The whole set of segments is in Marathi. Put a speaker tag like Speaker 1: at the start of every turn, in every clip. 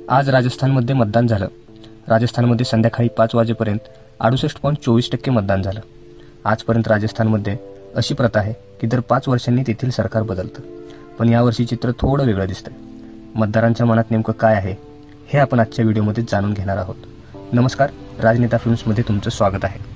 Speaker 1: आज राजस्थानमध्ये मतदान झालं। राजस्थानमध्ये संध्याकाळी 5 वाजेपर्यंत 68.24% मतदान झालं। आजपर्यंत राजस्थानमध्ये अशी प्रथा आहे की दर 5 वर्षांनी तेथील सरकार बदलतं, पण यावर्षी चित्र थोडं वेगळं दिसतंय। मतदारांच्या मनात नेमकं काय आहे हे आपण आजच्या व्हिडिओमध्ये जाणून घेणार आहोत। नमस्कार, राजनेता फिल्म्समध्ये तुमचं स्वागत आहे।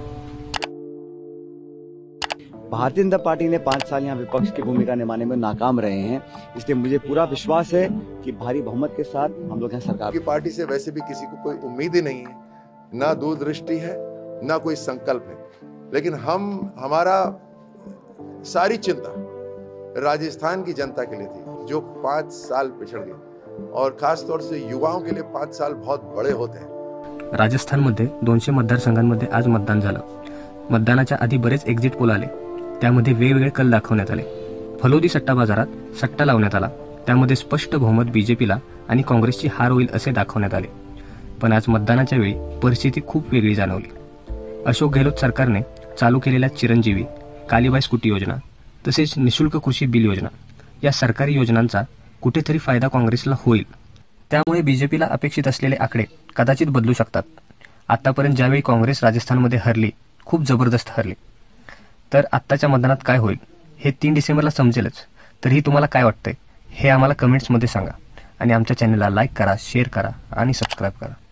Speaker 2: भारतीय जनता पार्टी ने 5 साल यहाँ विपक्ष की भूमिका निभाने में नाकाम रहे हैं, इसलिए मुझे पूरा विश्वास है कि भारी बहुमत के साथ हम लोग यहाँ सरकार
Speaker 3: की पार्टी से वैसे भी किसी को कोई उम्मीद ही नहीं है, ना दूरदृष्टि है, ना कोई संकल्प है, लेकिन हमारा सारी चिंता राजस्थान की जनता के लिए थी जो 5 साल पिछड़ गई, और खास तौर से युवाओं के लिए 5 साल बहुत बड़े होते हैं।
Speaker 1: राजस्थानमध्ये 200 मतदारसंघांमध्ये आज मतदान झालं। मतदानाच्या आधी बरेच एक्झिट पोल आले, त्यामध्ये वेगवेगळे कल दाखवण्यात आले। फलोदी सट्टा बाजारात सट्टा लावण्यात आला, त्यामध्ये स्पष्ट बहुमत बीजेपीला आणि काँग्रेसची हार होईल असे दाखवण्यात आले। पण आज मतदानाच्या वेळी परिस्थिती खूप वेगळी जाणवली। अशोक गेहलोत सरकारने चालू केलेल्या चिरंजीवी, कालीबाई स्कूटी योजना तसेच निशुल्क कृषी बिल योजना या सरकारी योजनांचा कुठेतरी फायदा काँग्रेसला होईल, त्यामुळे बीजेपीला अपेक्षित असलेले आकडे कदाचित बदलू शकतात। आतापर्यंत ज्यावेळी काँग्रेस राजस्थानमध्ये हरली, खूप जबरदस्त हरली, तर आत्ताच्या मतदानात काय होईल हे 3 डिसेंबरला समजेलच। तरीही तुम्हाला काय वाटतंय हे आम्हाला कमेंट्समध्ये सांगा आणि आमच्या चॅनलला लाईक करा, शेअर करा आणि सबस्क्राईब करा।